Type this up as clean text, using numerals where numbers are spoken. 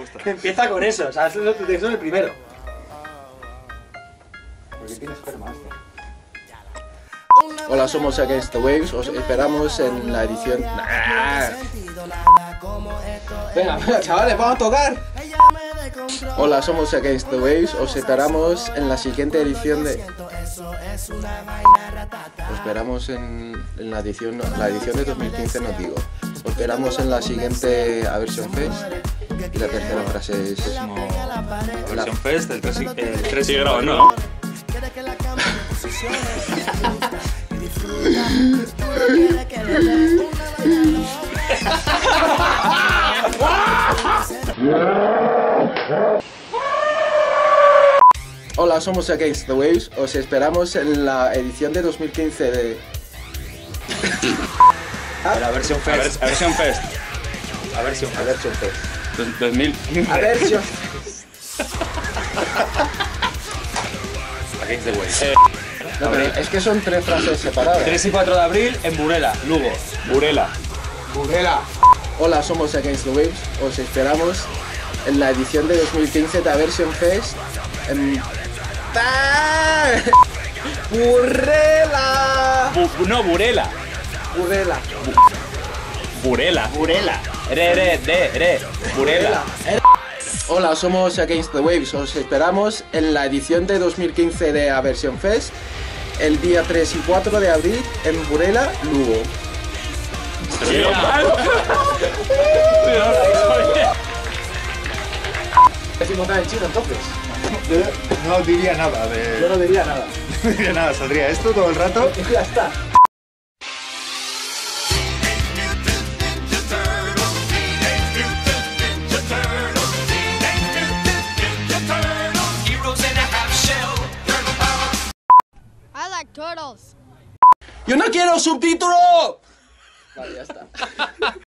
gusta. Empieza con eso, o sea, eso es el primero. Porque tienes esperma, este. Hola, somos Against the Waves, os esperamos en la edición... Venga, chavales, vamos a tocar. Hola, somos Against the Waves, os esperamos en la siguiente edición de... Os esperamos en la edición de 2015, no digo. Os esperamos en la siguiente Aversion Fest. Y la tercera frase es... Aversion Fest, el 3 sigue grabando, ¿no? Hola, somos Against the Waves, os esperamos en la edición de 2015 de... La Aversion Fest. Aversion Fest. Aversion Fest. 2015. Aversion Against the Waves. No, pero es que son tres frases separadas. 3 y 4 de abril en Burela, Lugo. Burela. Burela. Hola, somos Against the Waves, os esperamos en la edición de 2015 de Aversion Fest en... ¡Burela! No, Burela. ¡Burela! Burela. Burela. Burela. Hola, somos Against the Waves, os esperamos en la edición de 2015 de Aversion Fest el día 3 y 4 de abril en Burela, Lugo. Decimos nada en chino entonces. Yo no diría nada de... Yo no diría nada. No diría nada, saldría esto todo el rato. Y ya está. I like turtles. ¡Yo no quiero subtítulo! Vale, ya está.